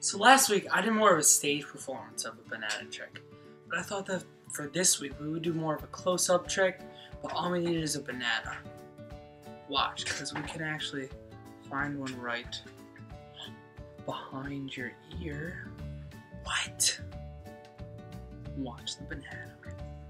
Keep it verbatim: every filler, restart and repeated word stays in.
So last week I did more of a stage performance of a banana trick, but I thought that for this week we would do more of a close-up trick, but all we needed is a banana. Watch, because we can actually find one right behind your ear. What? Watch the banana.